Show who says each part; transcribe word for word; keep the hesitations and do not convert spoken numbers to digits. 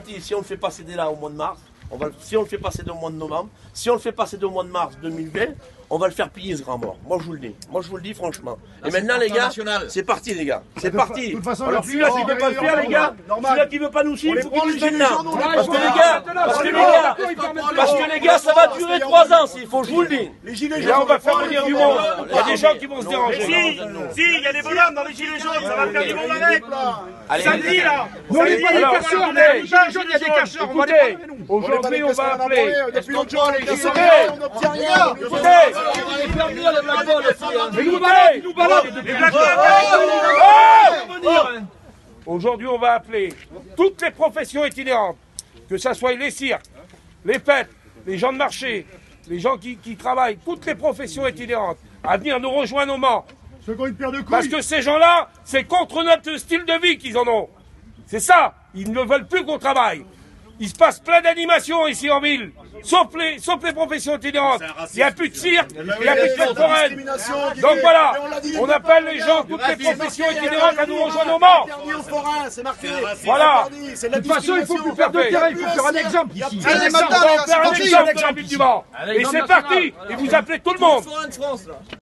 Speaker 1: parti, si on le fait passer dès là au mois de mars, on va, si on le fait passer au mois de novembre, si on le fait passer au mois de mars deux mille vingt, on va le faire piller ce grand mort. Moi je vous le dis. Moi je vous le dis franchement. Et maintenant les gars, c'est parti les gars. C'est parti. Alors celui-là qui ne veut pas le faire les gars, celui-là qui ne veut pas nous suivre, il faut qu'il nous gêne là. Parce que les gars, parce que les gars, parce que les gars, ça va durer trois ans s'il faut, je vous le dis.
Speaker 2: Et là on va faire venir du monde. Il y a des gens qui vont se déranger.
Speaker 3: Si, si, il y a des bonhommes dans les gilets jaunes, ça va faire du monde avec. Samedi là.
Speaker 2: Non, il y a des cacheurs, il y a des gilets jaunes, il y a des cacheurs. Écoutez, aujourd'hui on va appeler.
Speaker 4: Depuis longtemps, les gars, on n'obtient rien.
Speaker 2: Mais nous baladent, nous baladent. Aujourd'hui, on va appeler toutes les professions itinérantes, que ce soit les cirques, les fêtes, les gens de marché, les gens qui, qui travaillent, toutes les professions itinérantes, à venir nous rejoindre au Mans. Parce que ces gens-là, c'est contre notre style de vie qu'ils en ont. C'est ça, ils ne veulent plus qu'on travaille. Il se passe plein d'animations ici en ville, sauf les, sauf les professions itinérantes. Il n'y a plus de cirque, il n'y a plus de fête foraine. Donc voilà, on appelle les gens, toutes les professions itinérantes à nous rejoindre au Mans. Voilà.
Speaker 4: De toute façon, il ne faut plus faire de terrain, il faut faire un exemple ici.
Speaker 2: On va faire un exemple de la ville du Mans. Et c'est parti, et vous appelez tout le monde.